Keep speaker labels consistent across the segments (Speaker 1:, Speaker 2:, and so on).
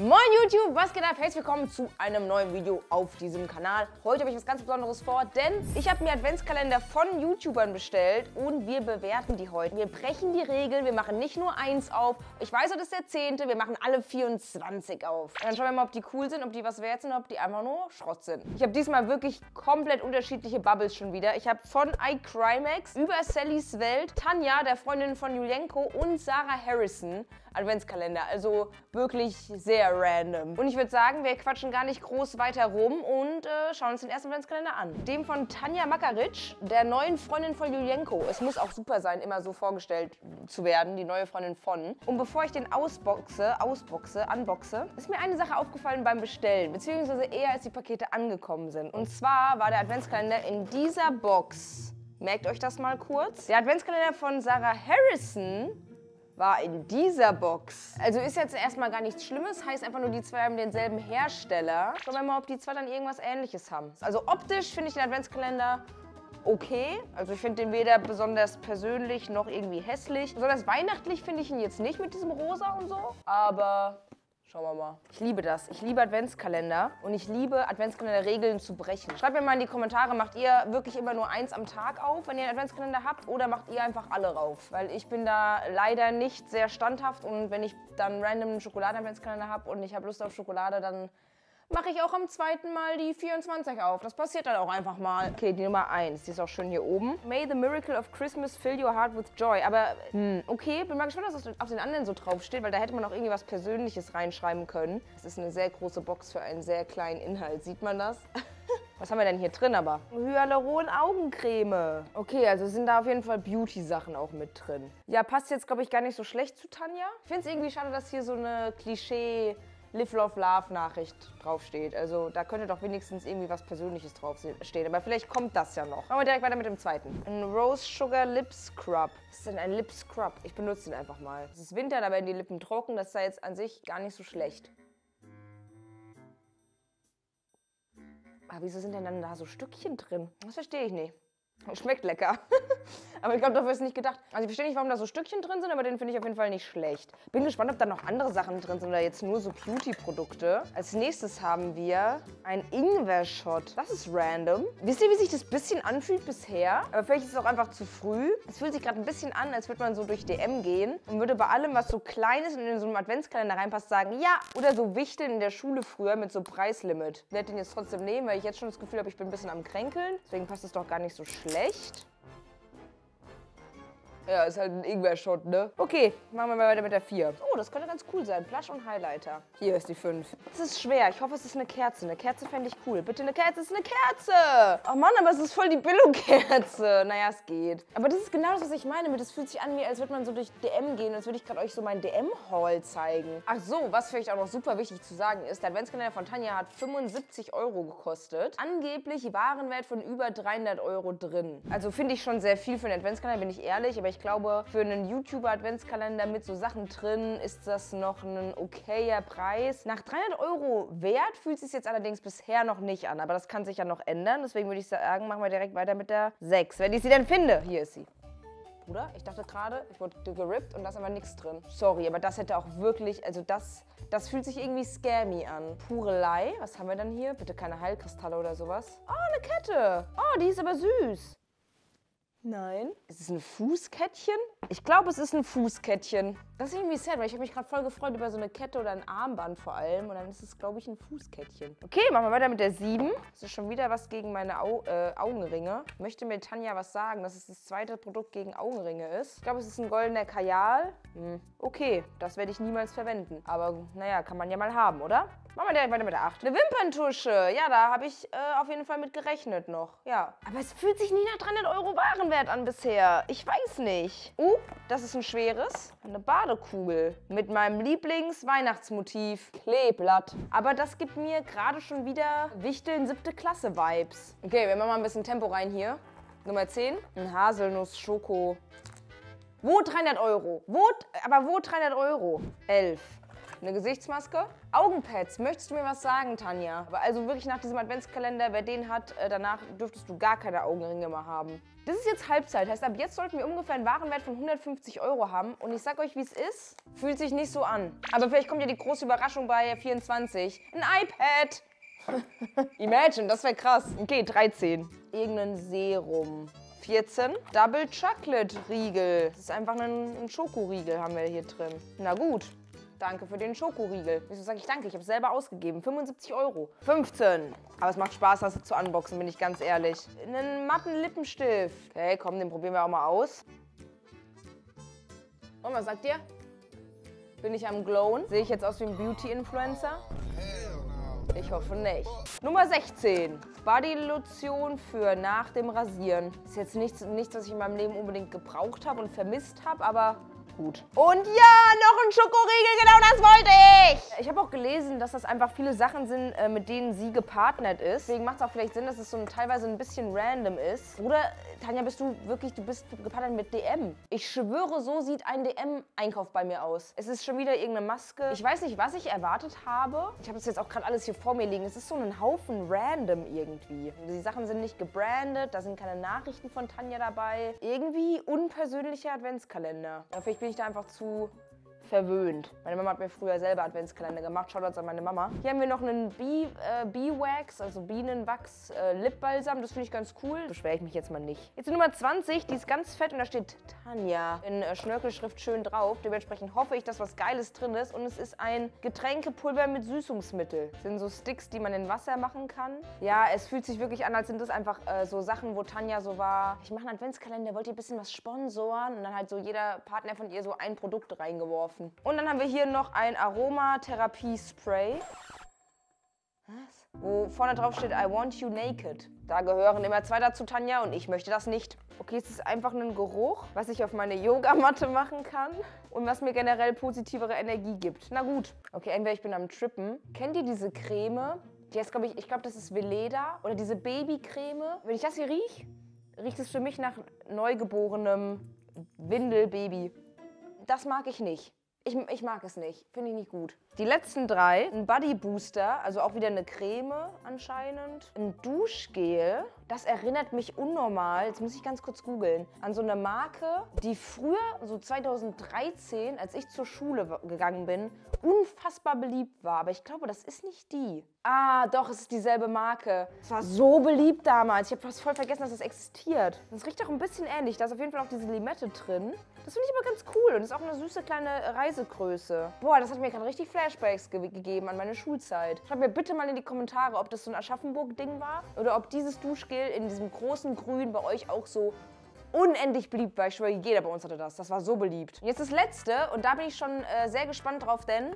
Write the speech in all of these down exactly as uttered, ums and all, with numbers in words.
Speaker 1: Moin YouTube, was geht ab? Herzlich willkommen zu einem neuen Video auf diesem Kanal. Heute habe ich was ganz Besonderes vor, denn ich habe mir Adventskalender von YouTubern bestellt und wir bewerten die heute. Wir brechen die Regeln, wir machen nicht nur eins auf. Ich weiß, das ist der zehnte, wir machen alle vierundzwanzig auf. Und dann schauen wir mal, ob die cool sind, ob die was wert sind, ob die einfach nur Schrott sind. Ich habe diesmal wirklich komplett unterschiedliche Bubbles schon wieder. Ich habe von iCrimex über Sallys Welt, Tanja, der Freundin von Julienko und Sarah Harrison Adventskalender. Also wirklich sehr random. Und ich würde sagen, wir quatschen gar nicht groß weiter rum und äh, schauen uns den ersten Adventskalender an. Dem von Tanja Makaric, der neuen Freundin von Julienko. Es muss auch super sein, immer so vorgestellt zu werden, die neue Freundin von. Und bevor ich den ausboxe, ausboxe, unboxe, ist mir eine Sache aufgefallen beim Bestellen, beziehungsweise eher als die Pakete angekommen sind. Und zwar war der Adventskalender in dieser Box. Merkt euch das mal kurz. Der Adventskalender von Sarah Harrison war in dieser Box. Also ist jetzt erstmal gar nichts Schlimmes, heißt einfach nur, die zwei haben denselben Hersteller. Schauen wir mal, ob die zwei dann irgendwas Ähnliches haben. Also optisch finde ich den Adventskalender okay. Also ich finde den weder besonders persönlich noch irgendwie hässlich. Besonders weihnachtlich finde ich ihn jetzt nicht mit diesem Rosa und so, aber schauen wir mal. Ich liebe das. Ich liebe Adventskalender und ich liebe Adventskalender-Regeln zu brechen. Schreibt mir mal in die Kommentare, macht ihr wirklich immer nur eins am Tag auf, wenn ihr einen Adventskalender habt, oder macht ihr einfach alle rauf? Weil ich bin da leider nicht sehr standhaft und wenn ich dann random einen Schokoladen-Adventskalender habe und ich habe Lust auf Schokolade, dann mache ich auch am zweiten Mal die vierundzwanzig auf. Das passiert dann auch einfach mal. Okay, die Nummer eins, die ist auch schön hier oben. May the miracle of Christmas fill your heart with joy. Aber, hm, okay, bin mal gespannt, was auf den anderen so drauf steht, weil da hätte man auch irgendwie was Persönliches reinschreiben können. Das ist eine sehr große Box für einen sehr kleinen Inhalt. Sieht man das? Was haben wir denn hier drin aber? Hyaluron-Augencreme. Okay, also sind da auf jeden Fall Beauty-Sachen auch mit drin. Ja, passt jetzt, glaube ich, gar nicht so schlecht zu Tanja. Ich finde es irgendwie schade, dass hier so eine Klischee Live, Love, Love Nachricht draufsteht. Also da könnte doch wenigstens irgendwie was Persönliches draufstehen. Aber vielleicht kommt das ja noch. Machen wir direkt weiter mit dem zweiten. Ein Rose Sugar Lip Scrub. Was ist denn ein Lip Scrub? Ich benutze den einfach mal. Es ist Winter, da werden die Lippen trocken. Das ist ja jetzt an sich gar nicht so schlecht. Aber wieso sind denn dann da so Stückchen drin? Das verstehe ich nicht. Schmeckt lecker. Aber ich glaube, dafür ist nicht gedacht. Also ich verstehe nicht, warum da so Stückchen drin sind, aber den finde ich auf jeden Fall nicht schlecht. Bin gespannt, ob da noch andere Sachen drin sind oder jetzt nur so Beauty-Produkte. Als nächstes haben wir ein Ingwer-Shot. Das ist random. Wisst ihr, wie sich das bisschen anfühlt bisher? Aber vielleicht ist es auch einfach zu früh. Es fühlt sich gerade ein bisschen an, als würde man so durch D M gehen und würde bei allem, was so klein ist und in so einem Adventskalender reinpasst, sagen, ja. Oder so Wichteln in der Schule früher mit so Preislimit. Ich werde den jetzt trotzdem nehmen, weil ich jetzt schon das Gefühl habe, ich bin ein bisschen am Kränkeln. Deswegen passt es doch gar nicht so schlecht. Schlecht. Ja, ist halt ein Ingwer-Shot, ne? Okay, machen wir mal weiter mit der vier. Oh, das könnte ganz cool sein. Blush und Highlighter. Hier ist die fünf. Das ist schwer. Ich hoffe, es ist eine Kerze. Eine Kerze fände ich cool. Bitte eine Kerze. Es ist eine Kerze. Oh Mann, aber es ist voll die Billo-Kerze. Naja, es geht. Aber das ist genau das, was ich meine. Mit, es fühlt sich an, wie als würde man so durch D M gehen. Als würde ich gerade euch so meinen D M-Haul zeigen. Ach so, was vielleicht auch noch super wichtig zu sagen ist, der Adventskalender von Tanja hat fünfundsiebzig Euro gekostet. Angeblich Warenwert von über dreihundert Euro drin. Also finde ich schon sehr viel für einen Adventskalender, bin ich ehrlich. Aber ich glaube, für einen YouTuber-Adventskalender mit so Sachen drin ist das noch ein okayer Preis. Nach dreihundert Euro wert fühlt es sich jetzt allerdings bisher noch nicht an, aber das kann sich ja noch ändern. Deswegen würde ich sagen, machen wir direkt weiter mit der sechs, wenn ich sie denn finde. Hier ist sie. Bruder, ich dachte gerade, ich wurde gerippt und da ist aber nichts drin. Sorry, aber das hätte auch wirklich, also das, das fühlt sich irgendwie scammy an. Purelei, was haben wir dann hier? Bitte keine Heilkristalle oder sowas. Oh, eine Kette. Oh, die ist aber süß. Nein. Ist es ein Fußkettchen? Ich glaube, es ist ein Fußkettchen. Das ist irgendwie sad, weil ich habe mich gerade voll gefreut über so eine Kette oder ein Armband vor allem. Und dann ist es, glaube ich, ein Fußkettchen. Okay, machen wir weiter mit der sieben. Das ist schon wieder was gegen meine Au äh, Augenringe. Möchte mir Tanja was sagen, dass es das zweite Produkt gegen Augenringe ist. Ich glaube, es ist ein goldener Kajal. Hm. Okay, das werde ich niemals verwenden. Aber naja, kann man ja mal haben, oder? Machen wir direkt weiter mit der acht. Eine Wimperntusche. Ja, da habe ich äh, auf jeden Fall mit gerechnet noch. Ja. Aber es fühlt sich nie nach dreihundert Euro Warenwert an bisher. Ich weiß nicht. Uh, das ist ein schweres. Eine Badekugel. Mit meinem Lieblings-Weihnachtsmotiv. Kleeblatt. Aber das gibt mir gerade schon wieder Wichteln siebte Klasse Vibes. Okay, wir machen mal ein bisschen Tempo rein hier. Nummer zehn. Ein Haselnuss-Schoko. Wo dreihundert Euro? Wo, aber wo dreihundert Euro? elf. Eine Gesichtsmaske. Augenpads. Möchtest du mir was sagen, Tanja? Aber also wirklich nach diesem Adventskalender, wer den hat, äh, danach dürftest du gar keine Augenringe mehr haben. Das ist jetzt Halbzeit. Heißt, ab jetzt sollten wir ungefähr einen Warenwert von hundertfünfzig Euro haben. Und ich sag euch, wie es ist. Fühlt sich nicht so an. Aber vielleicht kommt ja die große Überraschung bei vierundzwanzig. Ein iPad. Imagine, das wäre krass. Okay, dreizehn. Irgendein Serum. vierzehn. Double Chocolate Riegel. Das ist einfach ein, ein Schokoriegel, haben wir hier drin. Na gut. Danke für den Schokoriegel. Wieso sage ich danke? Ich habe es selber ausgegeben. fünfundsiebzig Euro. fünfzehn. Aber es macht Spaß, das zu unboxen, bin ich ganz ehrlich. Einen matten Lippenstift. Okay, komm, den probieren wir auch mal aus. Und was sagt ihr? Bin ich am Glowen? Sehe ich jetzt aus wie ein Beauty-Influencer? Ich hoffe nicht. Nummer sechzehn. Bodylotion für nach dem Rasieren. Ist jetzt nichts, nichts, was ich in meinem Leben unbedingt gebraucht habe und vermisst habe, aber gut. Und ja, noch ein Schokoriegel, genau das wollte ich! Ich habe auch gelesen, dass das einfach viele Sachen sind, äh, mit denen sie gepartnert ist. Deswegen macht es auch vielleicht Sinn, dass es so ein, teilweise ein bisschen random ist. Oder, Tanja, bist du wirklich, du bist gepartnert mit D M. Ich schwöre, so sieht ein D M-Einkauf bei mir aus. Es ist schon wieder irgendeine Maske. Ich weiß nicht, was ich erwartet habe. Ich habe das jetzt auch gerade alles hier vor mir liegen. Es ist so ein Haufen random irgendwie. Die Sachen sind nicht gebrandet, da sind keine Nachrichten von Tanja dabei. Irgendwie unpersönlicher Adventskalender. Ja, vielleicht bin ich da einfach zu verwöhnt. Meine Mama hat mir früher selber Adventskalender gemacht. Shoutouts an meine Mama. Hier haben wir noch einen Bee, äh, Bee-Wax, also Bienenwachs äh, Lipbalsam. Das finde ich ganz cool. Beschwere ich mich jetzt mal nicht. Jetzt die Nummer zwanzig, die ist ganz fett und da steht Tanja in äh, Schnörkelschrift schön drauf. Dementsprechend hoffe ich, dass was Geiles drin ist. Und es ist ein Getränkepulver mit Süßungsmittel. Das sind so Sticks, die man in Wasser machen kann. Ja, es fühlt sich wirklich an, als sind das einfach äh, so Sachen, wo Tanja so war. Ich mache einen Adventskalender, wollt ihr ein bisschen was sponsoren? Und dann halt so jeder Partner von ihr so ein Produkt reingeworfen. Und dann haben wir hier noch ein Aromatherapie-Spray. Was? Wo vorne drauf steht, I want you naked. Da gehören immer zwei dazu, Tanja, und ich möchte das nicht. Okay, es ist einfach ein Geruch, was ich auf meine Yogamatte machen kann und was mir generell positivere Energie gibt. Na gut. Okay, entweder ich bin am Trippen. Kennt ihr diese Creme? Die heißt, glaube ich, ich glaube, das ist Veleda. Oder diese Babycreme. Wenn ich das hier rieche, riecht es für mich nach neugeborenem Windelbaby. Das mag ich nicht. Ich, ich mag es nicht. Finde ich nicht gut. Die letzten drei. Ein Body Booster, also auch wieder eine Creme anscheinend. Ein Duschgel. Das erinnert mich unnormal, jetzt muss ich ganz kurz googeln, an so eine Marke, die früher, so zweitausenddreizehn, als ich zur Schule gegangen bin, unfassbar beliebt war. Aber ich glaube, das ist nicht die. Ah, doch, es ist dieselbe Marke. Es war so beliebt damals. Ich habe fast voll vergessen, dass das existiert. Das riecht auch ein bisschen ähnlich. Da ist auf jeden Fall auch diese Limette drin. Das finde ich aber ganz cool und ist auch eine süße kleine Reisegröße. Boah, das hat mir gerade richtig Flashbacks ge gegeben an meine Schulzeit. Schreibt mir bitte mal in die Kommentare, ob das so ein Aschaffenburg-Ding war oder ob dieses Duschgel in diesem großen Grün bei euch auch so unendlich beliebt war. Ich schwöre, jeder bei uns hatte das. Das war so beliebt. Und jetzt das letzte und da bin ich schon äh, sehr gespannt drauf, denn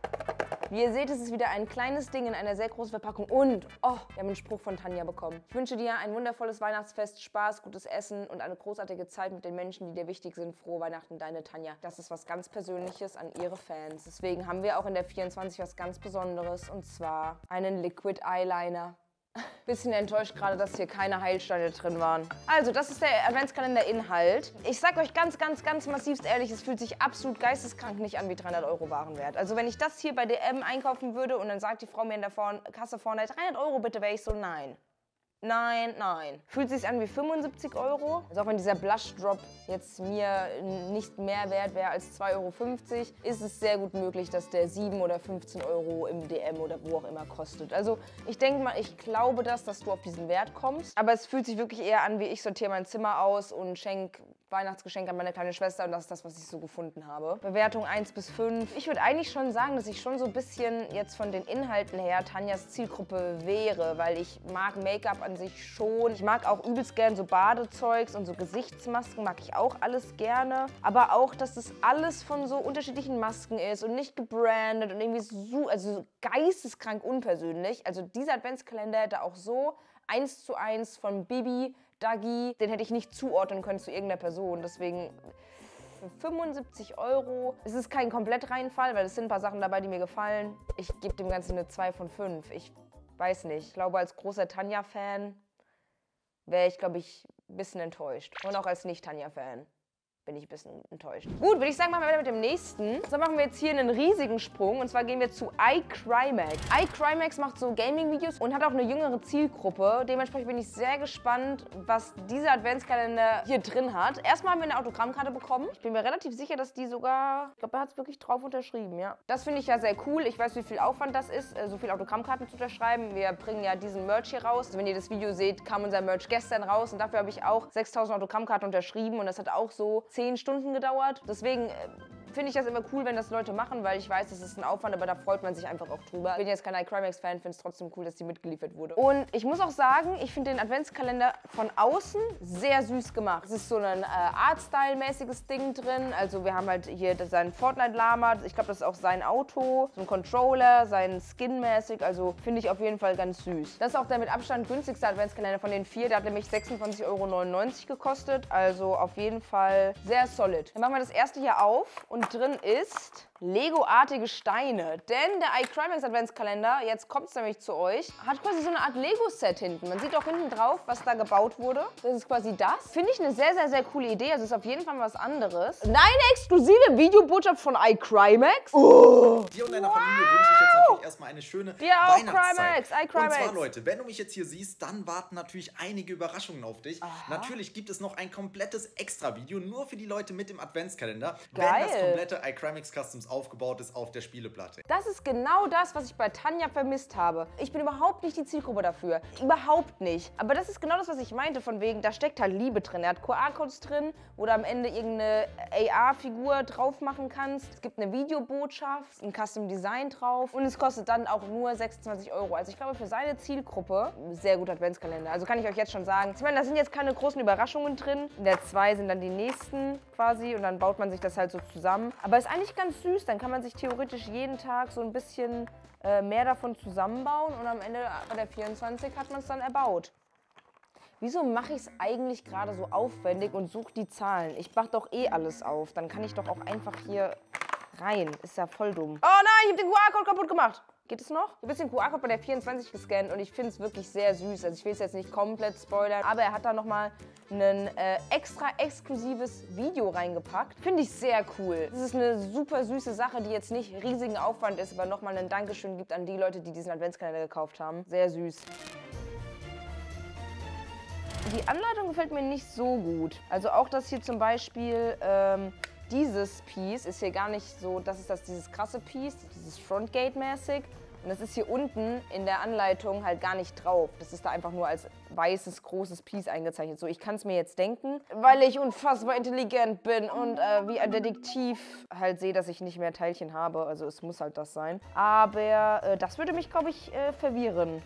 Speaker 1: wie ihr seht, es ist wieder ein kleines Ding in einer sehr großen Verpackung und, oh, wir haben einen Spruch von Tanja bekommen. Ich wünsche dir ein wundervolles Weihnachtsfest, Spaß, gutes Essen und eine großartige Zeit mit den Menschen, die dir wichtig sind. Frohe Weihnachten, deine Tanja. Das ist was ganz Persönliches an ihre Fans. Deswegen haben wir auch in der vierundzwanzig was ganz Besonderes und zwar einen Liquid Eyeliner. Bisschen enttäuscht gerade, dass hier keine Heilsteine drin waren. Also, das ist der Adventskalender-Inhalt. Ich sag euch ganz, ganz, ganz massivst ehrlich, es fühlt sich absolut geisteskrank nicht an wie dreihundert Euro Warenwert. Also, wenn ich das hier bei D M einkaufen würde und dann sagt die Frau mir in der Vor Kasse vorne, dreihundert Euro bitte, wäre ich so, nein. Nein, nein. Fühlt sich an wie fünfundsiebzig Euro. Also auch wenn dieser Blush Drop jetzt mir nicht mehr wert wäre als zwei Euro fünfzig, ist es sehr gut möglich, dass der sieben oder fünfzehn Euro im D M oder wo auch immer kostet. Also ich denke mal, ich glaube das, dass du auf diesen Wert kommst. Aber es fühlt sich wirklich eher an, wie ich sortiere mein Zimmer aus und schenke Weihnachtsgeschenk an meine kleine Schwester und das ist das, was ich so gefunden habe. Bewertung eins bis fünf. Ich würde eigentlich schon sagen, dass ich schon so ein bisschen jetzt von den Inhalten her Tanjas Zielgruppe wäre, weil ich mag Make-up an sich schon. Ich mag auch übelst gern so Badezeugs und so Gesichtsmasken, mag ich auch alles gerne. Aber auch, dass das alles von so unterschiedlichen Masken ist und nicht gebrandet und irgendwie so, also so geisteskrank unpersönlich. Also dieser Adventskalender hätte auch so eins zu eins von Bibi, Dagi, den hätte ich nicht zuordnen können zu irgendeiner Person. Deswegen für fünfundsiebzig Euro. Es ist kein Komplettreinfall, weil es sind ein paar Sachen dabei, die mir gefallen. Ich gebe dem Ganzen eine zwei von fünf. Ich weiß nicht. Ich glaube, als großer Tanja-Fan wäre ich, glaube ich, ein bisschen enttäuscht. Und auch als Nicht-Tanja-Fan. bin ich ein bisschen enttäuscht. Gut, würde ich sagen, machen wir weiter mit dem nächsten. So machen wir jetzt hier einen riesigen Sprung und zwar gehen wir zu iCrymax. iCrymax macht so Gaming-Videos und hat auch eine jüngere Zielgruppe. Dementsprechend bin ich sehr gespannt, was dieser Adventskalender hier drin hat. Erstmal haben wir eine Autogrammkarte bekommen. Ich bin mir relativ sicher, dass die sogar, ich glaube, er hat es wirklich drauf unterschrieben, ja. Das finde ich ja sehr cool. Ich weiß, wie viel Aufwand das ist, so viele Autogrammkarten zu unterschreiben. Wir bringen ja diesen Merch hier raus. Also wenn ihr das Video seht, kam unser Merch gestern raus und dafür habe ich auch sechstausend Autogrammkarten unterschrieben und das hat auch so zehn Stunden gedauert. Deswegen äh, finde ich das immer cool, wenn das Leute machen, weil ich weiß, das ist ein Aufwand, aber da freut man sich einfach auch drüber. Ich bin jetzt kein iCrymax-Fan, finde es trotzdem cool, dass die mitgeliefert wurde. Und ich muss auch sagen, ich finde den Adventskalender von außen sehr süß gemacht. Es ist so ein äh, Art-Style-mäßiges Ding drin. Also wir haben halt hier seinen Fortnite-Lama. Ich glaube, das ist auch sein Auto, so ein Controller, sein Skin-mäßig. Also finde ich auf jeden Fall ganz süß. Das ist auch der mit Abstand günstigste Adventskalender von den vier. Der hat nämlich sechsundzwanzig Euro neunundneunzig gekostet. Also auf jeden Fall sehr solid. Dann machen wir das erste hier auf und drin ist Lego-artige Steine. Denn der iCrymax Adventskalender, jetzt kommt es nämlich zu euch, hat quasi so eine Art Lego-Set hinten. Man sieht auch hinten drauf, was da gebaut wurde. Das ist quasi das. Finde ich eine sehr, sehr, sehr coole Idee. Also ist auf jeden Fall was anderes. Eine exklusive Videobotschaft von iCrymax. Oh.
Speaker 2: Dir und deiner wow. Familie wünsche ich jetzt natürlich erstmal eine schöne
Speaker 1: ja,
Speaker 2: Weihnachtszeit.
Speaker 1: iCrymax.
Speaker 2: Und zwar, Leute, wenn du mich jetzt hier siehst, dann warten natürlich einige Überraschungen auf dich. Aha. Natürlich gibt es noch ein komplettes Extra-Video nur für die Leute mit dem Adventskalender,
Speaker 1: Geil.
Speaker 2: wenn das komplette iCrymax Customs aufgebaut ist auf der Spieleplatte.
Speaker 1: Das ist genau das, was ich bei Tanja vermisst habe. Ich bin überhaupt nicht die Zielgruppe dafür. Überhaupt nicht. Aber das ist genau das, was ich meinte, von wegen, da steckt halt Liebe drin. Er hat Q R-Codes drin, wo du am Ende irgendeine A R-Figur drauf machen kannst. Es gibt eine Videobotschaft, ein Custom-Design drauf und es kostet dann auch nur sechsundzwanzig Euro. Also ich glaube, für seine Zielgruppe sehr guter Adventskalender. Also kann ich euch jetzt schon sagen. Ich meine, da sind jetzt keine großen Überraschungen drin. In der zwei sind dann die nächsten quasi und dann baut man sich das halt so zusammen. Aber ist eigentlich ganz süß. Dann kann man sich theoretisch jeden Tag so ein bisschen äh, mehr davon zusammenbauen und am Ende bei der vierundzwanzig hat man es dann erbaut. Wieso mache ich es eigentlich gerade so aufwendig und suche die Zahlen? Ich mache doch eh alles auf. Dann kann ich doch auch einfach hier rein. Ist ja voll dumm. Oh nein, ich habe den Q R-Code kaputt gemacht. Geht es noch? Ich habe jetzt den Q R-Code bei der vierundzwanzig gescannt und ich finde es wirklich sehr süß. Also ich will es jetzt nicht komplett spoilern, aber er hat da nochmal ein äh, extra exklusives Video reingepackt. Finde ich sehr cool. Das ist eine super süße Sache, die jetzt nicht riesigen Aufwand ist, aber nochmal ein Dankeschön gibt an die Leute, die diesen Adventskalender gekauft haben. Sehr süß. Die Anleitung gefällt mir nicht so gut. Also auch das hier zum Beispiel, ähm, dieses Piece ist hier gar nicht so, das ist das, dieses krasse Piece, dieses Frontgate-mäßig. Und das ist hier unten in der Anleitung halt gar nicht drauf. Das ist da einfach nur als weißes, großes Piece eingezeichnet. So, ich kann es mir jetzt denken, weil ich unfassbar intelligent bin und äh, wie ein Detektiv halt sehe, dass ich nicht mehr Teilchen habe. Also es muss halt das sein. Aber äh, das würde mich, glaube ich, äh, verwirren.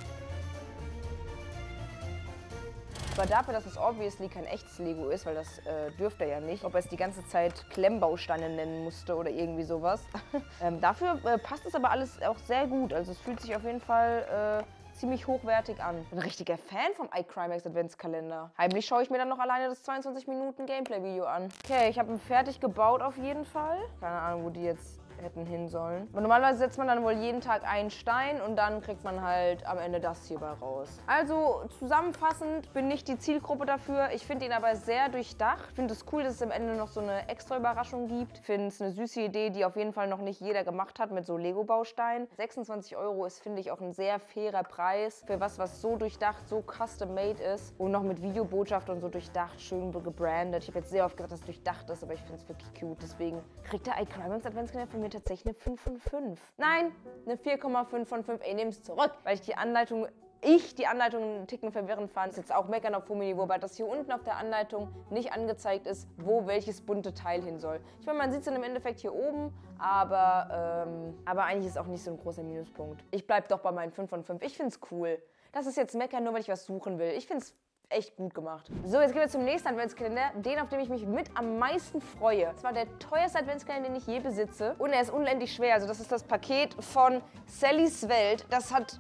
Speaker 1: Aber dafür, dass es obviously kein echtes Lego ist, weil das äh, dürfte er ja nicht, ob er es die ganze Zeit Klemmbausteine nennen musste oder irgendwie sowas. ähm, dafür äh, passt es aber alles auch sehr gut. Also es fühlt sich auf jeden Fall äh, ziemlich hochwertig an. Ein richtiger Fan vom iCrymax Adventskalender. Heimlich schaue ich mir dann noch alleine das zweiundzwanzig Minuten Gameplay-Video an. Okay, ich habe ihn fertig gebaut auf jeden Fall. Keine Ahnung, wo die jetzt hätten hin sollen. Aber normalerweise setzt man dann wohl jeden Tag einen Stein und dann kriegt man halt am Ende das hierbei raus. Also zusammenfassend bin ich die Zielgruppe dafür. Ich finde ihn aber sehr durchdacht. Ich finde es cool, dass es am Ende noch so eine extra Überraschung gibt. Ich finde es eine süße Idee, die auf jeden Fall noch nicht jeder gemacht hat mit so Lego-Bausteinen. sechsundzwanzig Euro ist, finde ich, auch ein sehr fairer Preis für was, was so durchdacht, so custom-made ist und noch mit Videobotschaft und so durchdacht, schön gebrandet. Ich habe jetzt sehr oft gesagt, dass es durchdacht ist, aber ich finde es wirklich cute. Deswegen kriegt der iCrymax Adventskalender von mir tatsächlich eine fünf von fünf. Nein, eine vier Komma fünf von fünf. Ich nehme es zurück, weil ich die Anleitung, ich die Anleitung einen Ticken verwirrend fand. Das ist jetzt auch meckern auf Fummi-Niveau, weil das hier unten auf der Anleitung nicht angezeigt ist, wo welches bunte Teil hin soll. Ich meine, man sieht es dann im Endeffekt hier oben, aber, ähm, aber eigentlich ist es auch nicht so ein großer Minuspunkt. Ich bleibe doch bei meinen fünf von fünf. Ich finde es cool. Das ist jetzt meckern, nur weil ich was suchen will. Ich finde es echt gut gemacht. So, jetzt gehen wir zum nächsten Adventskalender, den, auf dem ich mich mit am meisten freue. Das war der teuerste Adventskalender, den ich je besitze. Und er ist unendlich schwer. Also das ist das Paket von Sallys Welt. Das hat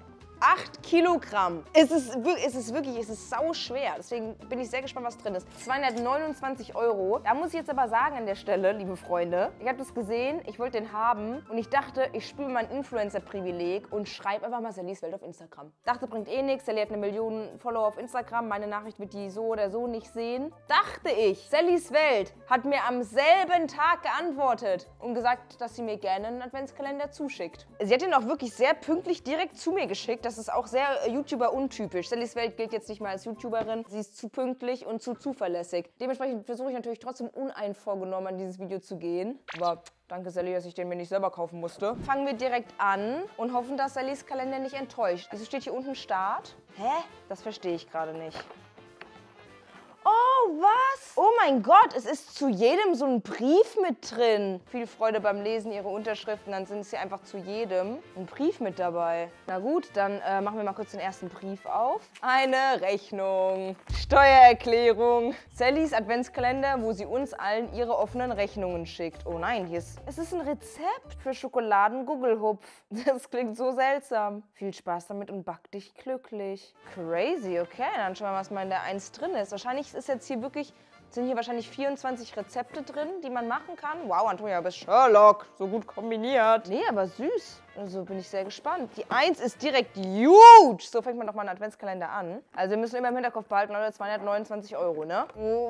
Speaker 1: acht Kilogramm. Es ist, es ist wirklich, es ist sau schwer. Deswegen bin ich sehr gespannt, was drin ist. zweihundertneunundzwanzig Euro. Da muss ich jetzt aber sagen an der Stelle, liebe Freunde, ich habe das gesehen, ich wollte den haben und ich dachte, ich spiele mein Influencer-Privileg und schreibe einfach mal Sallys Welt auf Instagram. Dachte, bringt eh nichts. Sally hat eine Million Follower auf Instagram. Meine Nachricht wird die so oder so nicht sehen. Dachte ich, Sallys Welt hat mir am selben Tag geantwortet und gesagt, dass sie mir gerne einen Adventskalender zuschickt. Sie hat ihn auch wirklich sehr pünktlich direkt zu mir geschickt. Das ist auch sehr YouTuber-untypisch. Sallys Welt gilt jetzt nicht mal als YouTuberin. Sie ist zu pünktlich und zu zuverlässig. Dementsprechend versuche ich natürlich trotzdem uneinvorgenommen an dieses Video zu gehen. Aber danke, Sally, dass ich den mir nicht selber kaufen musste. Fangen wir direkt an und hoffen, dass Sallys Kalender nicht enttäuscht. Wieso steht hier unten Start? Hä? Das verstehe ich gerade nicht. Oh, was? Oh mein Gott, es ist zu jedem so ein Brief mit drin. Viel Freude beim Lesen, Ihre Unterschriften, dann sind es hier einfach zu jedem ein Brief mit dabei. Na gut, dann äh, machen wir mal kurz den ersten Brief auf. Eine Rechnung. Steuererklärung. Sallys Adventskalender, wo sie uns allen ihre offenen Rechnungen schickt. Oh nein, hier ist... Es ist ein Rezept für Schokoladen-Gugelhupf. Das klingt so seltsam. Viel Spaß damit und back dich glücklich. Crazy, okay, dann schauen wir mal, was mal in der eins drin ist. Wahrscheinlich ist jetzt hier wirklich, sind hier wahrscheinlich vierundzwanzig Rezepte drin, die man machen kann. Wow, Antonia, du bist Sherlock, so gut kombiniert. Nee, aber süß. Also bin ich sehr gespannt. Die eins ist direkt huge. So fängt man doch mal einen Adventskalender an. Also wir müssen immer im Hinterkopf behalten, Leute, zweihundertneunundzwanzig Euro, ne?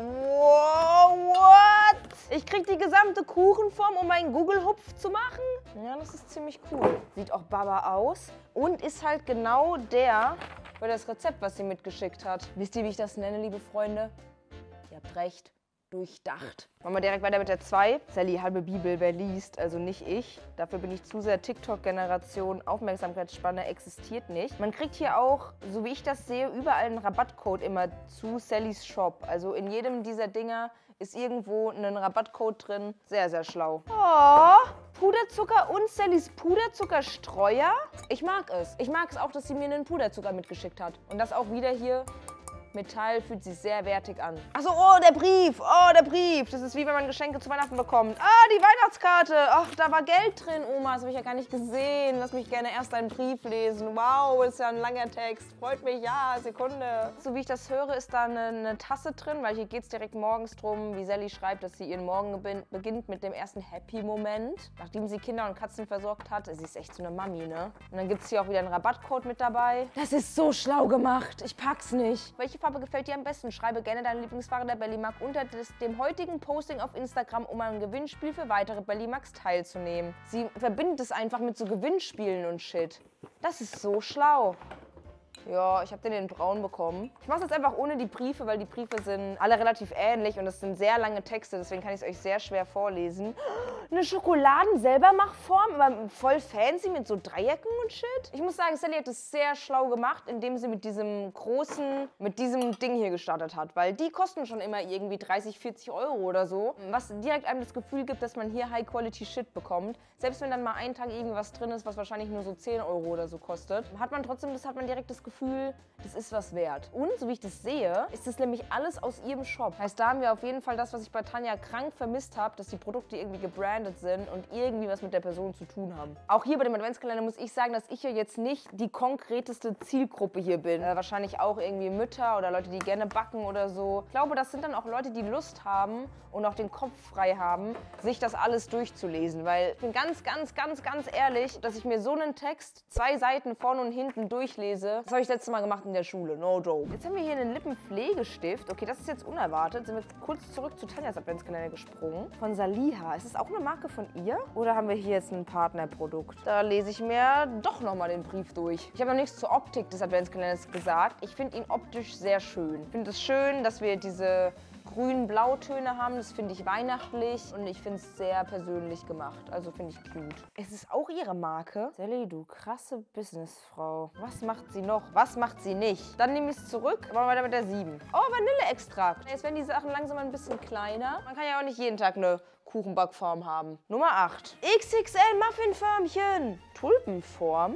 Speaker 1: Wow, what? Ich krieg die gesamte Kuchenform, um meinen Gugelhupf zu machen? Ja, das ist ziemlich cool. Sieht auch baba aus und ist halt genau der für das Rezept, was sie mitgeschickt hat. Wisst ihr, wie ich das nenne, liebe Freunde? Ihr habt recht. Durchdacht. Machen wir direkt weiter mit der zwei. Sally, halbe Bibel, wer liest? Also nicht ich. Dafür bin ich zu sehr TikTok-Generation. Aufmerksamkeitsspanne existiert nicht. Man kriegt hier auch, so wie ich das sehe, überall einen Rabattcode immer zu Sallys Shop. Also in jedem dieser Dinger ist irgendwo ein Rabattcode drin. Sehr, sehr schlau. Oh, Puderzucker und Sallys Puderzuckerstreuer. Ich mag es. Ich mag es auch, dass sie mir einen Puderzucker mitgeschickt hat. Und das auch wieder hier... Metall fühlt sich sehr wertig an. Achso, oh, der Brief. Oh, der Brief. Das ist wie wenn man Geschenke zu Weihnachten bekommt. Ah, die Weihnachtskarte. Ach, da war Geld drin, Oma. Das habe ich ja gar nicht gesehen. Lass mich gerne erst einen Brief lesen. Wow, ist ja ein langer Text. Freut mich, ja, Sekunde. So wie ich das höre, ist da eine, eine Tasse drin, weil hier geht es direkt morgens drum, wie Sally schreibt, dass sie ihren Morgen beginnt mit dem ersten Happy-Moment. Nachdem sie Kinder und Katzen versorgt hat. Sie ist echt so eine Mami, ne? Und dann gibt es hier auch wieder einen Rabattcode mit dabei. Das ist so schlau gemacht. Ich pack's nicht. Welche Farbe gefällt dir am besten? Schreibe gerne deine Lieblingsware der Bellymark unter des, dem heutigen Posting auf Instagram, um am Gewinnspiel für weitere Bellymarks teilzunehmen. Sie verbindet es einfach mit so Gewinnspielen und Shit. Das ist so schlau. Ja, ich habe den in braun bekommen. Ich mache es jetzt einfach ohne die Briefe, weil die Briefe sind alle relativ ähnlich und das sind sehr lange Texte, deswegen kann ich es euch sehr schwer vorlesen. Eine Schokoladen-Selbermachform, aber voll fancy mit so Dreiecken und Shit. Ich muss sagen, Sally hat es sehr schlau gemacht, indem sie mit diesem großen, mit diesem Ding hier gestartet hat, weil die kosten schon immer irgendwie dreißig, vierzig Euro oder so, was direkt einem das Gefühl gibt, dass man hier High-Quality-Shit bekommt. Selbst wenn dann mal einen Tag irgendwas drin ist, was wahrscheinlich nur so zehn Euro oder so kostet, hat man trotzdem, das hat man direkt das Gefühl, Gefühl, das ist was wert. Und, so wie ich das sehe, ist das nämlich alles aus ihrem Shop. Heißt, da haben wir auf jeden Fall das, was ich bei Tanja krank vermisst habe, dass die Produkte irgendwie gebrandet sind und irgendwie was mit der Person zu tun haben. Auch hier bei dem Adventskalender muss ich sagen, dass ich ja jetzt nicht die konkreteste Zielgruppe hier bin. Äh, wahrscheinlich auch irgendwie Mütter oder Leute, die gerne backen oder so. Ich glaube, das sind dann auch Leute, die Lust haben und auch den Kopf frei haben, sich das alles durchzulesen. Weil ich bin ganz, ganz, ganz, ganz ehrlich, dass ich mir so einen Text zwei Seiten vorne und hinten durchlese, das habe ich das letzte Mal gemacht in der Schule, no joke. Jetzt haben wir hier einen Lippenpflegestift. Okay, das ist jetzt unerwartet. Sind wir kurz zurück zu Tanjas Adventskalender gesprungen. Von Saliha. Ist das auch eine Marke von ihr? Oder haben wir hier jetzt ein Partnerprodukt? Da lese ich mir doch nochmal den Brief durch. Ich habe noch nichts zur Optik des Adventskalenders gesagt. Ich finde ihn optisch sehr schön. Ich finde es schön, dass wir diese grün-blautöne haben. Das finde ich weihnachtlich und ich finde es sehr persönlich gemacht. Also finde ich cute. Es ist auch ihre Marke. Sally, du krasse Businessfrau. Was macht sie noch? Was macht sie nicht? Dann nehme ich es zurück. Machen wir weiter mit der sieben. Oh, Vanilleextrakt. Jetzt werden die Sachen langsam ein bisschen kleiner. Man kann ja auch nicht jeden Tag eine Kuchenbackform haben. Nummer acht. X X L Muffinförmchen. Tulpenform.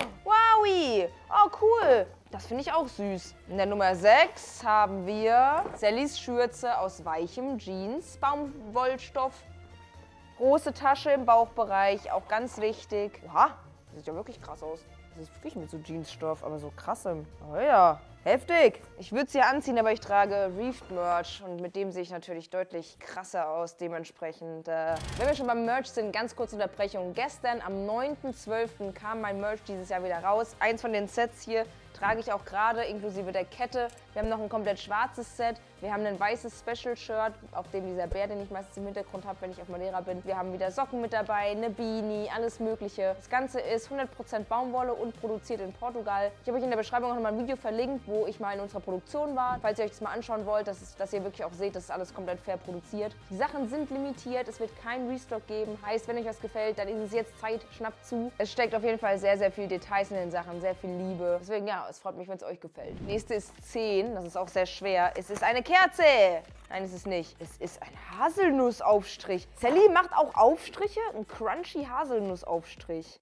Speaker 1: Wowi. Oh, cool. Das finde ich auch süß. In der Nummer sechs haben wir Sallys Schürze aus weichem Jeans, Baumwollstoff. Große Tasche im Bauchbereich, auch ganz wichtig. Oha, das sieht ja wirklich krass aus. Das ist wirklich mit so Jeansstoff, aber so krassem. Oh ja, heftig. Ich würde es ja anziehen, aber ich trage Reefed Merch und mit dem sehe ich natürlich deutlich krasser aus, dementsprechend. Äh, wenn wir schon beim Merch sind, ganz kurze Unterbrechung. Gestern am neunten zwölften kam mein Merch dieses Jahr wieder raus. Eins von den Sets hier trage ich auch gerade, inklusive der Kette. Wir haben noch ein komplett schwarzes Set. Wir haben ein weißes Special-Shirt, auf dem dieser Bär, den ich meistens im Hintergrund habe, wenn ich auf Madeira bin. Wir haben wieder Socken mit dabei, eine Beanie, alles mögliche. Das Ganze ist hundert Prozent Baumwolle und produziert in Portugal. Ich habe euch in der Beschreibung auch nochmal ein Video verlinkt, wo ich mal in unserer Produktion war. Falls ihr euch das mal anschauen wollt, dass, es, dass ihr wirklich auch seht, dass es alles komplett fair produziert. Die Sachen sind limitiert, es wird keinen Restock geben. Heißt, wenn euch was gefällt, dann ist es jetzt Zeit, schnappt zu. Es steckt auf jeden Fall sehr, sehr viel Details in den Sachen, sehr viel Liebe. Deswegen, ja, es freut mich, wenn es euch gefällt. Nächste ist zehn, das ist auch sehr schwer. Es ist eine Kerze! Nein, es ist nicht. Es ist ein Haselnussaufstrich. Sally macht auch Aufstriche? Ein crunchy Haselnussaufstrich.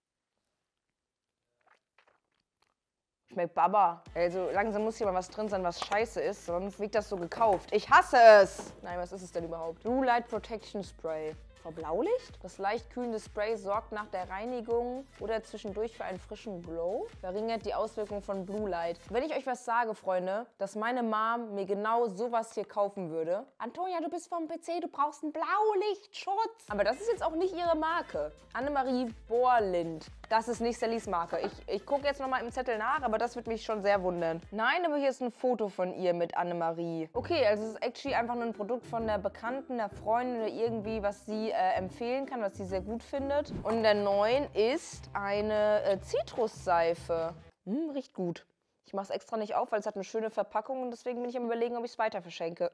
Speaker 1: Schmeckt Baba. Also langsam muss hier mal was drin sein, was scheiße ist, sonst wirkt das so gekauft. Ich hasse es! Nein, was ist es denn überhaupt? Blue Light Protection Spray. Vor Blaulicht? Das leicht kühlende Spray sorgt nach der Reinigung oder zwischendurch für einen frischen Glow. Verringert die Auswirkungen von Blue Light. Wenn ich euch was sage, Freunde, dass meine Mom mir genau sowas hier kaufen würde. Antonia, du bist vom P C, du brauchst einen Blaulichtschutz. Aber das ist jetzt auch nicht ihre Marke. Annemarie Borlind. Das ist nicht Sallys Marke. Ich, ich gucke jetzt nochmal im Zettel nach, aber das wird mich schon sehr wundern. Nein, aber hier ist ein Foto von ihr mit Annemarie. Okay, also es ist actually einfach nur ein Produkt von der Bekannten, der Freundin oder irgendwie, was sie äh, empfehlen kann, was sie sehr gut findet. Und der neun ist eine äh, Zitrusseife. Hm, riecht gut. Ich mache es extra nicht auf, weil es hat eine schöne Verpackung und deswegen bin ich am Überlegen, ob ich es weiter verschenke.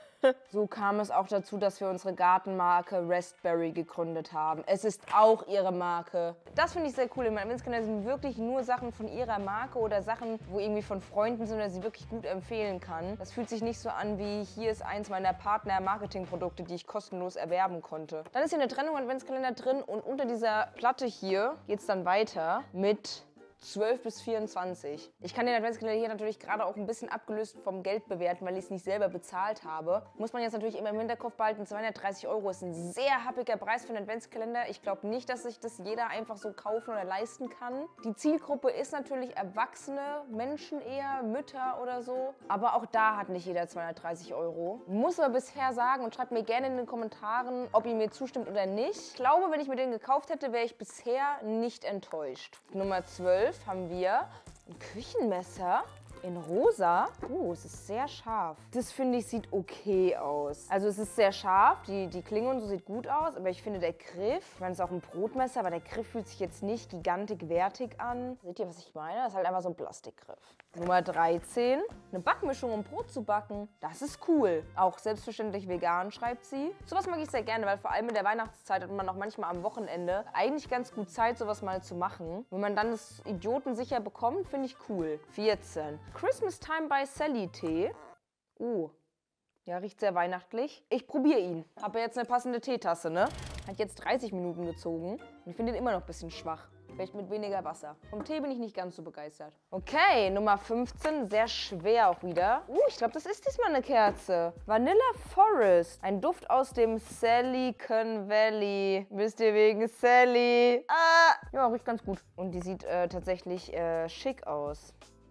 Speaker 1: So kam es auch dazu, dass wir unsere Gartenmarke Restberry gegründet haben. Es ist auch ihre Marke. Das finde ich sehr cool. In meinem Adventskalender sind wirklich nur Sachen von ihrer Marke oder Sachen, wo irgendwie von Freunden sind oder sie wirklich gut empfehlen kann. Das fühlt sich nicht so an wie, hier ist eins meiner Partner-Marketing-Produkte, die ich kostenlos erwerben konnte. Dann ist hier eine Trennung Adventskalender drin und unter dieser Platte hier geht es dann weiter mit zwölf bis vierundzwanzig. Ich kann den Adventskalender hier natürlich gerade auch ein bisschen abgelöst vom Geld bewerten, weil ich es nicht selber bezahlt habe. Muss man jetzt natürlich immer im Hinterkopf behalten, zweihundertdreißig Euro ist ein sehr happiger Preis für einen Adventskalender. Ich glaube nicht, dass sich das jeder einfach so kaufen oder leisten kann. Die Zielgruppe ist natürlich erwachsene Menschen eher, Mütter oder so. Aber auch da hat nicht jeder zweihundertdreißig Euro. Muss aber bisher sagen und schreibt mir gerne in den Kommentaren, ob ihr mir zustimmt oder nicht. Ich glaube, wenn ich mir den gekauft hätte, wäre ich bisher nicht enttäuscht. Nummer zwölf haben wir ein Küchenmesser in rosa. Oh, es ist sehr scharf. Das finde ich sieht okay aus. Also es ist sehr scharf, die, die Klinge und so sieht gut aus, aber ich finde der Griff, ich meine es ist auch ein Brotmesser, aber der Griff fühlt sich jetzt nicht gigantig wertig an. Seht ihr, was ich meine? Das ist halt einfach so ein Plastikgriff. Nummer dreizehn, eine Backmischung, um Brot zu backen. Das ist cool. Auch selbstverständlich vegan, schreibt sie. Sowas mag ich sehr gerne, weil vor allem in der Weihnachtszeit hat man auch manchmal am Wochenende eigentlich ganz gut Zeit, sowas mal zu machen. Wenn man dann das idiotensicher bekommt, finde ich cool. vierzehn. Christmas Time by Sally Tee. Oh, ja, riecht sehr weihnachtlich. Ich probiere ihn. Habe jetzt eine passende Teetasse, ne? Hat jetzt dreißig Minuten gezogen und ich finde ihn immer noch ein bisschen schwach. Vielleicht mit weniger Wasser. Vom Tee bin ich nicht ganz so begeistert. Okay, Nummer fünfzehn, sehr schwer auch wieder. Uh, ich glaube, das ist diesmal eine Kerze. Vanilla Forest. Ein Duft aus dem Silicon Valley. Wisst ihr, wegen Sally. Ah! Ja, riecht ganz gut. Und die sieht äh, tatsächlich äh, schick aus.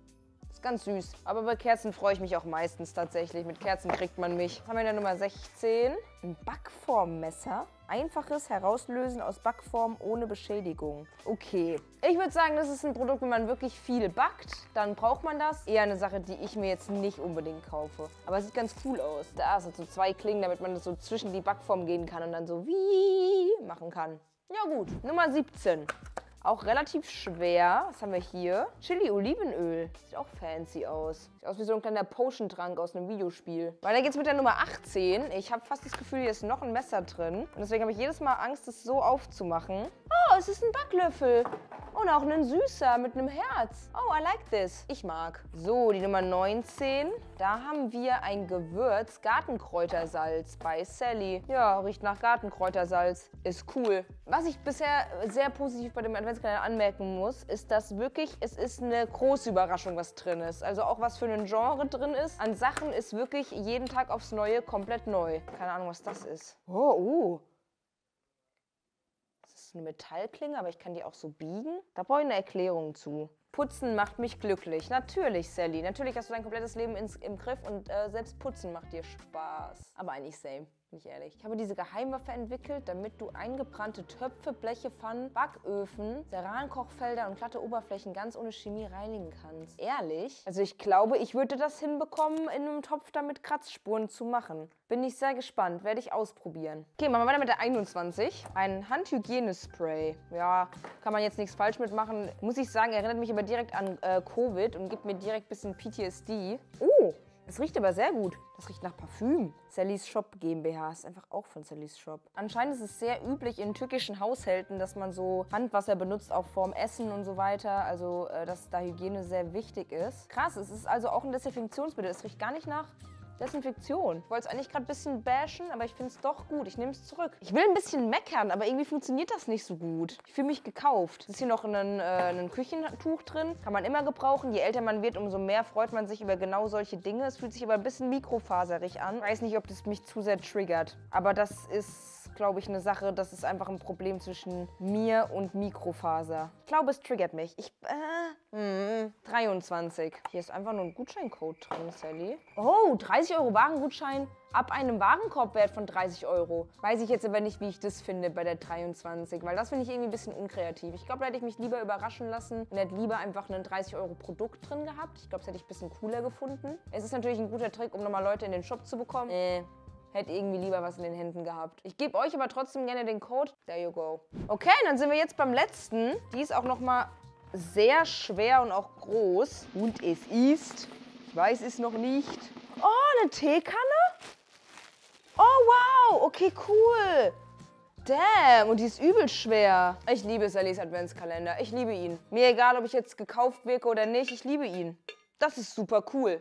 Speaker 1: Ganz süß. Aber bei Kerzen freue ich mich auch meistens tatsächlich. Mit Kerzen kriegt man mich. Was haben wir in der Nummer sechzehn? Ein Backformmesser. Einfaches Herauslösen aus Backform ohne Beschädigung. Okay. Ich würde sagen, das ist ein Produkt, wenn man wirklich viel backt, dann braucht man das. Eher eine Sache, die ich mir jetzt nicht unbedingt kaufe. Aber es sieht ganz cool aus. Da sind so zwei Klingen, damit man das so zwischen die Backform gehen kann und dann so wie machen kann. Ja gut. Nummer siebzehn. Auch relativ schwer. Was haben wir hier? Chili-Olivenöl. Sieht auch fancy aus. Sieht aus wie so ein kleiner Potion-Trank aus einem Videospiel. Weiter geht's mit der Nummer achtzehn. Ich habe fast das Gefühl, hier ist noch ein Messer drin. Und deswegen habe ich jedes Mal Angst, das so aufzumachen. Oh, es ist ein Backlöffel. Und auch ein süßer mit einem Herz. Oh, I like this. Ich mag. So, die Nummer neunzehn. Da haben wir ein Gewürz, Gartenkräutersalz bei Sally. Ja, riecht nach Gartenkräutersalz. Ist cool. Was ich bisher sehr positiv bei dem Adventskalender anmerken muss, ist, dass wirklich, es ist eine große Überraschung, was drin ist. Also auch was für ein Genre drin ist. An Sachen ist wirklich jeden Tag aufs Neue komplett neu. Keine Ahnung, was das ist. Oh, uh. ist eine Metallklinge, aber ich kann die auch so biegen. Da brauche ich eine Erklärung zu. Putzen macht mich glücklich. Natürlich, Sally. Natürlich hast du dein komplettes Leben ins, im Griff und äh, selbst Putzen macht dir Spaß. Aber eigentlich same. Nicht ehrlich. Ich habe diese Geheimwaffe entwickelt, damit du eingebrannte Töpfe, Bleche, Pfannen, Backöfen, Cerankochfelder und glatte Oberflächen ganz ohne Chemie reinigen kannst. Ehrlich? Also ich glaube, ich würde das hinbekommen, in einem Topf damit Kratzspuren zu machen. Bin ich sehr gespannt. Werde ich ausprobieren. Okay, machen wir weiter mit der einundzwanzig. Ein Handhygienespray. Ja, kann man jetzt nichts falsch mitmachen. Muss ich sagen, erinnert mich aber direkt an äh, Covid und gibt mir direkt ein bisschen P T S D. Oh! Das riecht aber sehr gut. Das riecht nach Parfüm. Sallys Shop GmbH ist einfach auch von Sallys Shop. Anscheinend ist es sehr üblich in türkischen Haushalten, dass man so Handwasser benutzt, auch vorm Essen und so weiter. Also, äh, dass da Hygiene sehr wichtig ist. Krass, es ist also auch ein Desinfektionsmittel. Es riecht gar nicht nach Desinfektion. Ich wollte es eigentlich gerade ein bisschen bashen, aber ich finde es doch gut. Ich nehme es zurück. Ich will ein bisschen meckern, aber irgendwie funktioniert das nicht so gut. Ich fühle mich gekauft. Es ist hier noch ein, äh, ein Küchentuch drin. Kann man immer gebrauchen. Je älter man wird, umso mehr freut man sich über genau solche Dinge. Es fühlt sich aber ein bisschen mikrofaserig an. Ich weiß nicht, ob das mich zu sehr triggert. Aber das ist, glaube ich, eine Sache, das ist einfach ein Problem zwischen mir und Mikrofaser. Ich glaube, es triggert mich. Ich, äh, mm, dreiundzwanzig. Hier ist einfach nur ein Gutscheincode drin, Sally. Oh, dreißig Euro Warengutschein ab einem Warenkorbwert von dreißig Euro. Weiß ich jetzt aber nicht, wie ich das finde bei der dreiundzwanzig, weil das finde ich irgendwie ein bisschen unkreativ. Ich glaube, da hätte ich mich lieber überraschen lassen und hätte lieber einfach ein dreißig Euro Produkt drin gehabt. Ich glaube, das hätte ich ein bisschen cooler gefunden. Es ist natürlich ein guter Trick, um nochmal Leute in den Shop zu bekommen. Äh. Hätte irgendwie lieber was in den Händen gehabt. Ich gebe euch aber trotzdem gerne den Code. There you go. Okay, dann sind wir jetzt beim letzten. Die ist auch nochmal sehr schwer und auch groß. Und es ist, ich weiß es noch nicht. Oh, eine Teekanne? Oh, wow. Okay, cool. Damn, und die ist übel schwer. Ich liebe Sallys Adventskalender. Ich liebe ihn. Mir egal, ob ich jetzt gekauft wirke oder nicht, ich liebe ihn. Das ist super cool.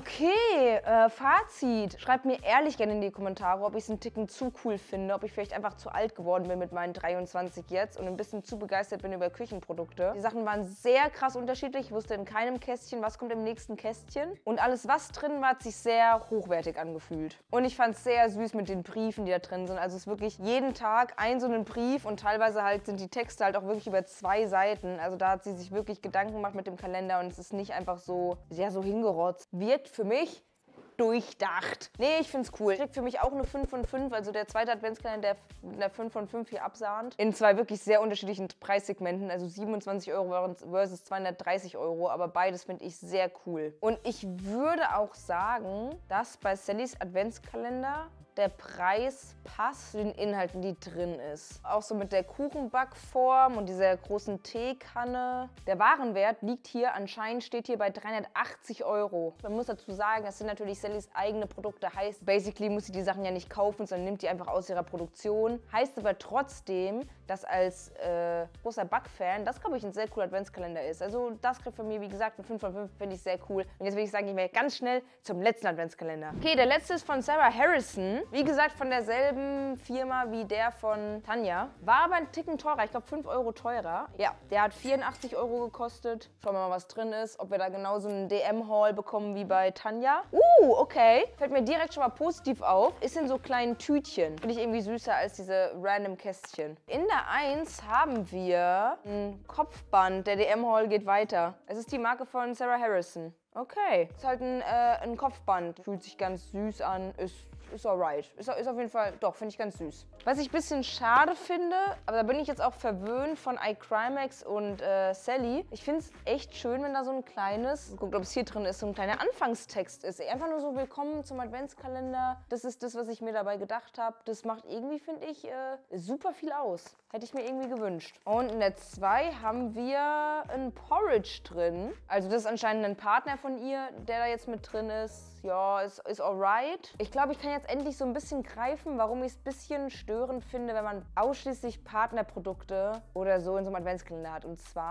Speaker 1: Okay, äh, Fazit. Schreibt mir ehrlich gerne in die Kommentare, ob ich es einen Ticken zu cool finde, ob ich vielleicht einfach zu alt geworden bin mit meinen dreiundzwanzig jetzt und ein bisschen zu begeistert bin über Küchenprodukte. Die Sachen waren sehr krass unterschiedlich. Ich wusste in keinem Kästchen, was kommt im nächsten Kästchen. Und alles, was drin war, hat sich sehr hochwertig angefühlt. Und ich fand es sehr süß mit den Briefen, die da drin sind. Also es ist wirklich jeden Tag ein so einen Brief und teilweise halt sind die Texte halt auch wirklich über zwei Seiten. Also da hat sie sich wirklich Gedanken gemacht mit dem Kalender und es ist nicht einfach so, ja, so hingerotzt. Wir für mich durchdacht. Nee, ich find's cool. Kriegt für mich auch eine fünf von fünf, also der zweite Adventskalender, der mit einer fünf von fünf hier absahnt. In zwei wirklich sehr unterschiedlichen Preissegmenten, also siebenundzwanzig Euro versus zweihundertdreißig Euro, aber beides finde ich sehr cool. Und ich würde auch sagen, dass bei Sallys Adventskalender der Preis passt zu den Inhalten, die drin ist. Auch so mit der Kuchenbackform und dieser großen Teekanne. Der Warenwert liegt hier, anscheinend steht hier bei dreihundertachtzig Euro. Man muss dazu sagen, das sind natürlich Sallys eigene Produkte. Heißt, basically muss sie die Sachen ja nicht kaufen, sondern nimmt die einfach aus ihrer Produktion. Heißt aber trotzdem, dass als äh, großer Backfan, das glaube ich ein sehr cooler Adventskalender ist. Also das kriegt von mir, wie gesagt, eine fünf von fünf, finde ich sehr cool. Und jetzt will ich sagen, gehen wir ganz schnell zum letzten Adventskalender. Okay, der letzte ist von Sarah Harrison. Wie gesagt, von derselben Firma wie der von Tanja. War aber ein Ticken teurer, ich glaube fünf Euro teurer. Ja, der hat vierundachtzig Euro gekostet. Schauen wir mal, was drin ist. Ob wir da genauso einen D M-Haul bekommen wie bei Tanja. Uh, okay. Fällt mir direkt schon mal positiv auf. Ist in so kleinen Tütchen. Finde ich irgendwie süßer als diese random Kästchen. In der eins haben wir ein Kopfband. Der D M-Haul geht weiter. Es ist die Marke von Sarah Harrison. Okay. Ist halt ein, äh, ein Kopfband. Fühlt sich ganz süß an. Ist Ist alright. Ist, ist auf jeden Fall, doch, finde ich ganz süß. Was ich ein bisschen schade finde, aber da bin ich jetzt auch verwöhnt von iCrimex und äh, Sally. Ich finde es echt schön, wenn da so ein kleines, guckt, ob es hier drin ist, so ein kleiner Anfangstext ist. Einfach nur so, willkommen zum Adventskalender. Das ist das, was ich mir dabei gedacht habe. Das macht irgendwie, finde ich, äh, super viel aus. Hätte ich mir irgendwie gewünscht. Und in der zwei haben wir ein Porridge drin. Also das ist anscheinend ein Partner von ihr, der da jetzt mit drin ist. Ja, ist, ist alright. Ich glaube, ich kann jetzt endlich so ein bisschen greifen, warum ich es ein bisschen störend finde, wenn man ausschließlich Partnerprodukte oder so in so einem Adventskalender hat. Und zwar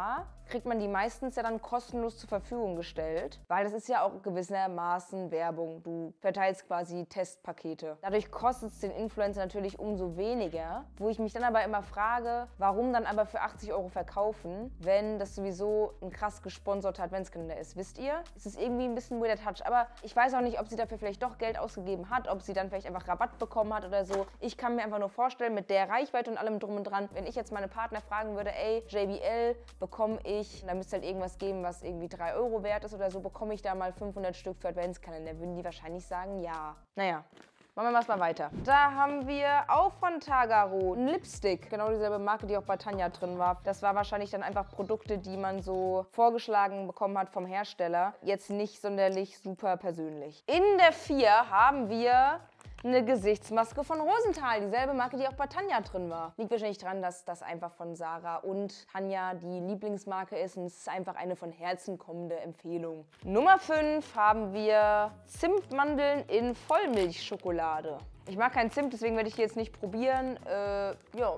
Speaker 1: kriegt man die meistens ja dann kostenlos zur Verfügung gestellt, weil das ist ja auch gewissermaßen Werbung. Du verteilst quasi Testpakete. Dadurch kostet es den Influencer natürlich umso weniger, wo ich mich dann aber immer frage, warum dann aber für achtzig Euro verkaufen, wenn das sowieso ein krass gesponserter Adventskalender ist. Wisst ihr? Es ist irgendwie ein bisschen weirder Touch, aber ich weiß auch nicht, ob sie dafür vielleicht doch Geld ausgegeben hat, ob sie dann vielleicht einfach Rabatt bekommen hat oder so. Ich kann mir einfach nur vorstellen, mit der Reichweite und allem drum und dran, wenn ich jetzt meine Partner fragen würde, ey, J B L, bekomme ich, da müsste halt irgendwas geben, was irgendwie drei Euro wert ist oder so, bekomme ich da mal fünfhundert Stück für Adventskalender, würden die wahrscheinlich sagen, ja. Naja. Machen wir mal weiter. Da haben wir auch von Tagaro einen Lipstick. Genau dieselbe Marke, die auch bei Tanja drin war. Das war wahrscheinlich dann einfach Produkte, die man so vorgeschlagen bekommen hat vom Hersteller. Jetzt nicht sonderlich super persönlich. In der vier haben wir eine Gesichtsmaske von Rosenthal, dieselbe Marke, die auch bei Tanja drin war. Liegt wahrscheinlich daran, dass das einfach von Sarah und Tanja die Lieblingsmarke ist und es ist einfach eine von Herzen kommende Empfehlung. Nummer fünf haben wir Zimtmandeln in Vollmilchschokolade. Ich mag keinen Zimt, deswegen werde ich die jetzt nicht probieren. Äh, ja.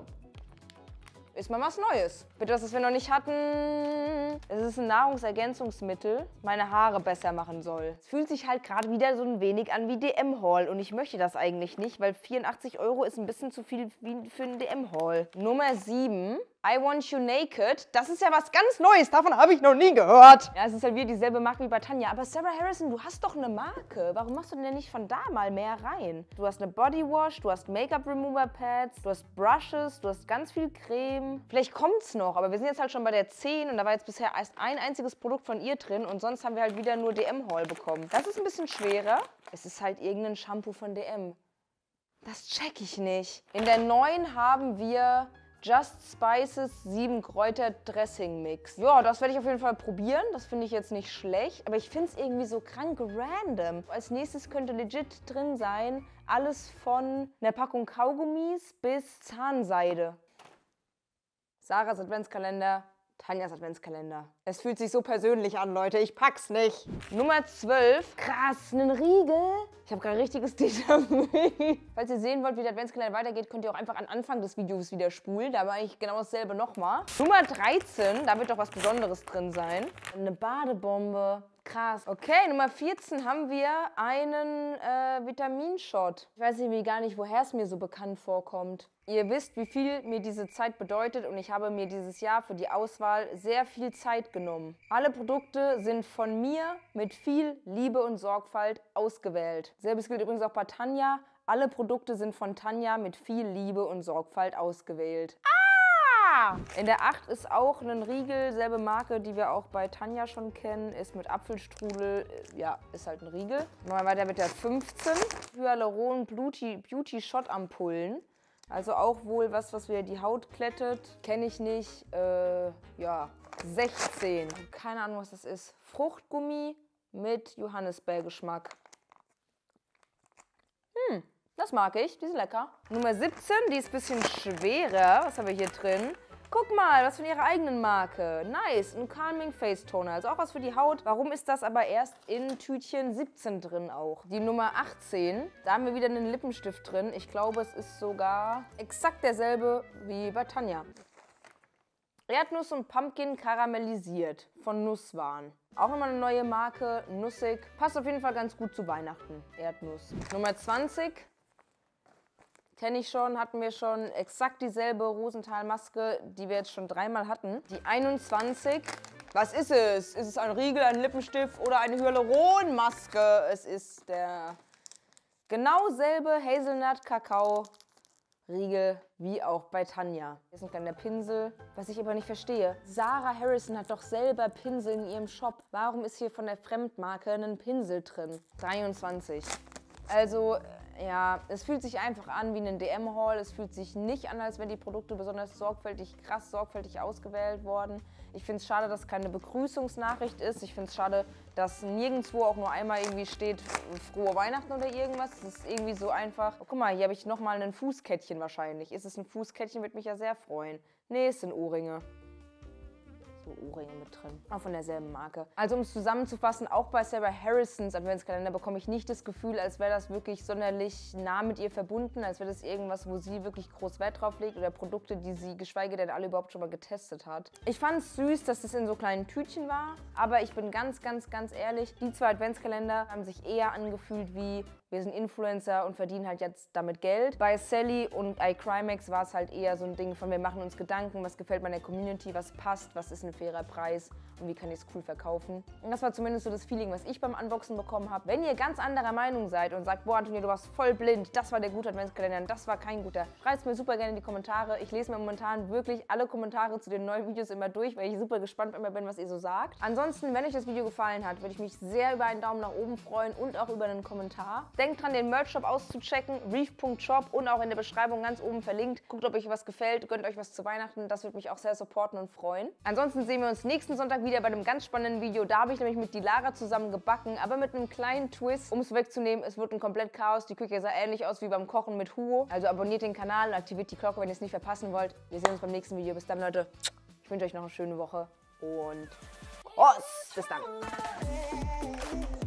Speaker 1: Ist mal was Neues. Bitte, was wir noch nicht hatten. Es ist ein Nahrungsergänzungsmittel, meine Haare besser machen soll. Es fühlt sich halt gerade wieder so ein wenig an wie D M-Haul und ich möchte das eigentlich nicht, weil vierundachtzig Euro ist ein bisschen zu viel wie für einen D M-Haul. Nummer sieben. I Want You Naked. Das ist ja was ganz Neues, davon habe ich noch nie gehört. Ja, es ist halt wieder dieselbe Marke wie bei Tanja. Aber Sarah Harrison, du hast doch eine Marke. Warum machst du denn nicht von da mal mehr rein? Du hast eine Bodywash, du hast Make-up-Remover-Pads, du hast Brushes, du hast ganz viel Creme. Vielleicht kommt's noch, aber wir sind jetzt halt schon bei der zehn und da war jetzt bisher erst ein einziges Produkt von ihr drin und sonst haben wir halt wieder nur D M-Haul bekommen. Das ist ein bisschen schwerer. Es ist halt irgendein Shampoo von D M. Das check ich nicht. In der neun haben wir Just Spices sieben Kräuter Dressing Mix. Ja, das werde ich auf jeden Fall probieren. Das finde ich jetzt nicht schlecht. Aber ich finde es irgendwie so krank random. Als nächstes könnte legit drin sein, alles von einer Packung Kaugummis bis Zahnseide. Sarahs Adventskalender, Tanjas Adventskalender. Es fühlt sich so persönlich an, Leute. Ich pack's nicht. Nummer zwölf. Krass, einen Riegel. Ich habe gerade richtiges Déjà-vu. Falls ihr sehen wollt, wie der Adventskalender weitergeht, könnt ihr auch einfach an Anfang des Videos wieder spulen. Da war ich genau dasselbe nochmal. Nummer dreizehn. Da wird doch was Besonderes drin sein. Eine Badebombe. Krass. Okay, Nummer vierzehn haben wir einen äh, Vitaminshot. Ich weiß irgendwie gar nicht, woher es mir so bekannt vorkommt. Ihr wisst, wie viel mir diese Zeit bedeutet und ich habe mir dieses Jahr für die Auswahl sehr viel Zeit genommen. Alle Produkte sind von mir mit viel Liebe und Sorgfalt ausgewählt. Selbes gilt übrigens auch bei Tanja. Alle Produkte sind von Tanja mit viel Liebe und Sorgfalt ausgewählt. In der acht ist auch ein Riegel, selbe Marke, die wir auch bei Tanja schon kennen, ist mit Apfelstrudel, ja, ist halt ein Riegel. Machen wir weiter mit der fünfzehn. Hyaluron Beauty, Beauty Shot Ampullen. Also auch wohl was, was wieder die Haut klettet. Kenne ich nicht. Äh, ja, sechzehn. Keine Ahnung, was das ist. Fruchtgummi mit Johannisbeergeschmack. Hm, das mag ich. Die sind lecker. Nummer siebzehn, die ist ein bisschen schwerer. Was haben wir hier drin? Guck mal, was von ihrer eigenen Marke. Nice, ein Calming Face Toner. Also auch was für die Haut. Warum ist das aber erst in Tütchen siebzehn drin auch? Die Nummer achtzehn, da haben wir wieder einen Lippenstift drin. Ich glaube, es ist sogar exakt derselbe wie bei Tanja. Erdnuss und Pumpkin karamellisiert von Nusswahn. Auch nochmal eine neue Marke, nussig. Passt auf jeden Fall ganz gut zu Weihnachten, Erdnuss. Nummer zwanzig. Kenne ich schon, hatten wir schon exakt dieselbe Rosenthal-Maske, die wir jetzt schon dreimal hatten. Die einundzwanzig. Was ist es? Ist es ein Riegel, ein Lippenstift oder eine Hyaluron-Maske? Es ist der genau selbe Hazelnut-Kakao-Riegel wie auch bei Tanja. Hier ist ein kleiner Pinsel. Was ich aber nicht verstehe, Sarah Harrison hat doch selber Pinsel in ihrem Shop. Warum ist hier von der Fremdmarke ein Pinsel drin? dreiundzwanzig. Also, ja, es fühlt sich einfach an wie ein D M-Haul. Es fühlt sich nicht an, als wären die Produkte besonders sorgfältig, krass sorgfältig ausgewählt worden. Ich finde es schade, dass es keine Begrüßungsnachricht ist. Ich finde es schade, dass nirgendwo auch nur einmal irgendwie steht, frohe Weihnachten oder irgendwas. Es ist irgendwie so einfach. Oh, guck mal, hier habe ich nochmal ein Fußkettchen wahrscheinlich. Ist es ein Fußkettchen, würde mich ja sehr freuen. Nee, es sind Ohrringe. so Ohrringe mit drin. Auch von derselben Marke. Also um es zusammenzufassen, auch bei Sarah Harrisons Adventskalender bekomme ich nicht das Gefühl, als wäre das wirklich sonderlich nah mit ihr verbunden, als wäre das irgendwas, wo sie wirklich groß Wert drauf legt oder Produkte, die sie geschweige denn alle überhaupt schon mal getestet hat. Ich fand es süß, dass das in so kleinen Tütchen war, aber ich bin ganz, ganz, ganz ehrlich, die zwei Adventskalender haben sich eher angefühlt wie wir sind Influencer und verdienen halt jetzt damit Geld. Bei Sally und iCrimex war es halt eher so ein Ding von wir machen uns Gedanken, was gefällt meiner Community, was passt, was ist ein fairer Preis und wie kann ich es cool verkaufen. Und das war zumindest so das Feeling, was ich beim Unboxen bekommen habe. Wenn ihr ganz anderer Meinung seid und sagt, boah Antonia, du warst voll blind, das war der gute Adventskalender und das war kein guter, schreibt es mir super gerne in die Kommentare. Ich lese mir momentan wirklich alle Kommentare zu den neuen Videos immer durch, weil ich super gespannt immer bin, was ihr so sagt. Ansonsten, wenn euch das Video gefallen hat, würde ich mich sehr über einen Daumen nach oben freuen und auch über einen Kommentar. Denkt dran, den Merch-Shop auszuchecken, reef punkt shop und auch in der Beschreibung ganz oben verlinkt. Guckt, ob euch was gefällt, gönnt euch was zu Weihnachten, das würde mich auch sehr supporten und freuen. Ansonsten sehen wir uns nächsten Sonntag wieder bei einem ganz spannenden Video. Da habe ich nämlich mit die Lara zusammen gebacken, aber mit einem kleinen Twist, um es wegzunehmen. Es wird ein komplett Chaos. Die Küche sah ähnlich aus wie beim Kochen mit Hugo. Also abonniert den Kanal und aktiviert die Glocke, wenn ihr es nicht verpassen wollt. Wir sehen uns beim nächsten Video. Bis dann, Leute. Ich wünsche euch noch eine schöne Woche und Prost! Bis dann.